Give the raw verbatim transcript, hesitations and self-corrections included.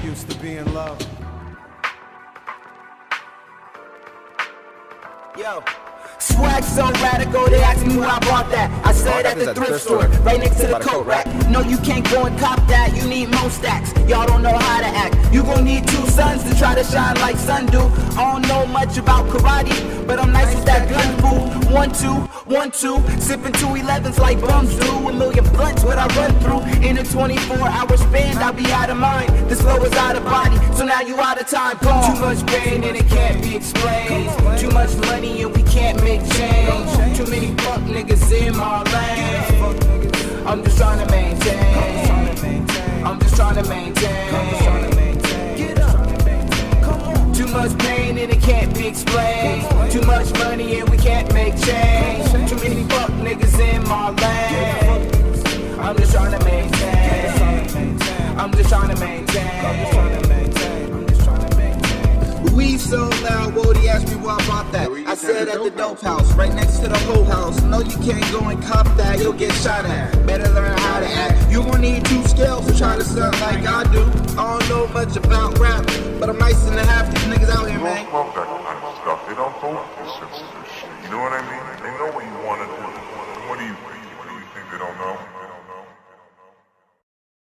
used to be in love. Yo. Swag so radical, they asked me where I bought that. I said at the thrift store, right next to the coat rack. No, you can't go and cop that, you need more stacks. Y'all don't know how to act. You gon' need two sons to try to shine like sun do. I don't know much about karate, but I'm nice with that gun fool. One, two, one, two, sipping two elevens like bums do. A million blunts what I run through. In a twenty-four hour span, I'll be out of mind. This flow is out of body, so now you out of time. Gone. Too much pain and it can't be explained. Too much money and we can't make change. Too many fuck niggas in my lane. I'm just trying to maintain. I'm just trying to maintain. Too much pain and it can't be explained. Too much money and we can't make change. Too many fuck niggas in my lane. I'm just trying to maintain. I'm just trying to maintain. We so loud, Wody asked me where I bought that. I said at the dope house, right next to the whole house. No, you can't go and cop that, you'll get shot at. Better learn how to act. You gon' need two scales to try to sound like I do. I don't know much about rap, but I'm nice enough to have these niggas out here, man. They don't love that kind of stuff. They don't go for sensitive shit. You know what I mean?